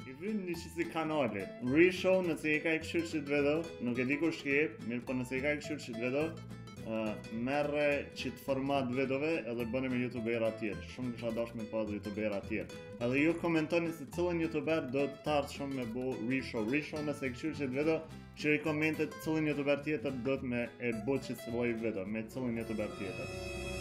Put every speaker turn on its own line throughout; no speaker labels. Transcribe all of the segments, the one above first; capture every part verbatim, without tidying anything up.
I vyn një qisi kanali. Reshow nëse i ka i këshyr që të vedo, nuk e di kur shkjep, mirë po nëse i ka i këshyr që të vedo, uh, merre qitë format vedove edhe bëni me youtubera tjerë. Shumë kësha dash me pa dhe youtubera tjerë. Edhe ju komentoni se cilën youtuber do të tartë shumë me bo reshow. Reshow nëse i këshyr që të vedo, që i komentet cilën youtuber tjetër do të me e bo që të voj vedo, me cilën youtuber tjetër.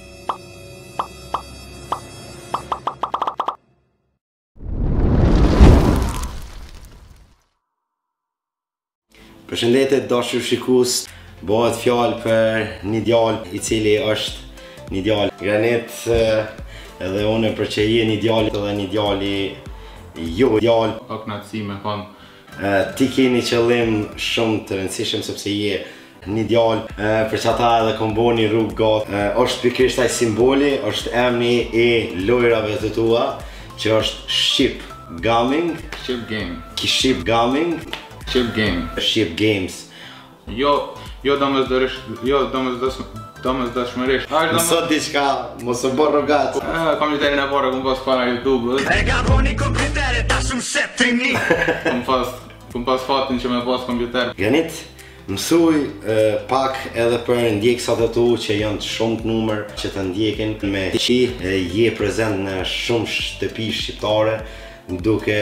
Përshëndetje dashur shikues, bëhet fjalë për një djalë i cili është një djalë granit, edhe unë për që je një djalë edhe një djali jo djalë.
O knatësi me thonë.
Ti ke një qëllim shumë të rëndësishëm sepse je një djalë, për që ata edhe kom bo një rrugë gatë. Është pikërisht ai simboli, është emri i lojrave të tua, që është ShqipGaming.
ShqipGaming.
ShqipGaming.
ShqipGaming.
ShqipGames.
Jo, jo domosdoshmërisht, jo domosdoshmërisht.
Mësot diçka, mos e bërë rogat.
Kompjuterin e parë kum pas para YouTube-ut.
E gaboni kompjutere, ta shumë septrini.
Kum pas, kum pas fatin që me pas kompjuter.
Granit, mësuj pak edhe për ndjekësat e tu që janë shumë të numër që të ndjekin me që je prezent në shumë shtëpi shqiptare duke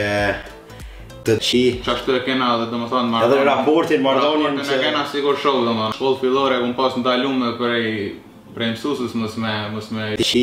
të qi
Qashtu e kena dhe do më thonë marrë.
Edhe raportin, marrëdhënien
që... Raportin e kena sigur show dhe më. Shkollë fillore kum pas ndalume prej prej mësusës mos me mos me
qi.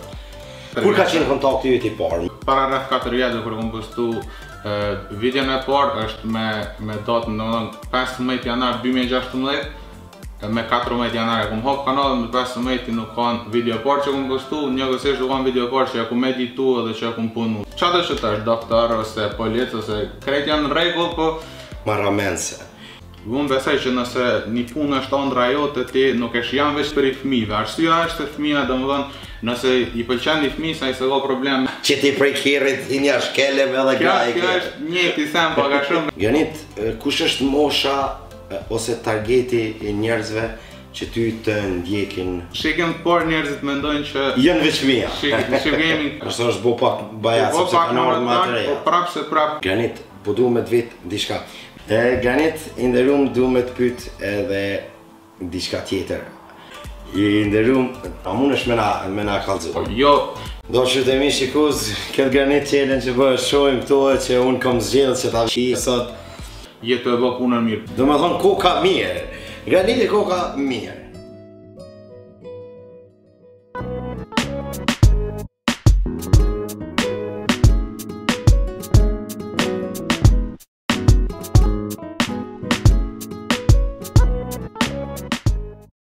Kur ka qenë kontakti yt i parë?
Para rreth katër vjetëve kur kum postu videon e parë është me me datën domethënë pesëmbëdhjetë janar dy mijë e gjashtëmbëdhjetë. Me katërmbëdhjetë janar kum hap kanalin, me pesëmbëdhjetë nuk kanë video parë që kum postu, njëkohësisht kanë video parë që kum editu edhe që kum punu. Çfarë do të thosh, doktor ose polic ose krejt janë në rregull, po
marramense.
Unë besoj që nëse një punë është ëndra jote, ti nuk e shjan veç për i fëmijëve. Arsyeja është se fëmia domethënë nëse i pëlqen i fëmijës ai s'ka problem.
Që ti prej kerrit i një shkelem edhe graj.
Kjo është njëti sem pak a shumë.
Granit, kush është mosha ose targeti i njerëzve që ty të ndjekin?
Shikim por njerëzit mendojnë që
janë veç fëmija.
ShqipGaming.
Përse është bo pak bajat sepse kanë ardhur më të reja.
Po prap se prap.
Granit, po duhet me të vit diçka. E Granit, nderuam duhet me të pyet edhe diçka tjetër. I nderuam, a mundesh me na me na kallëzu?
Jo.
Do që të mi shikues, këtë Granit challenge që bëhet shohim këto që un kam zgjedhur që ta shi sot.
Jetë e bë punën mirë.
Do me thonë koka mirë. Graniti koka mirë.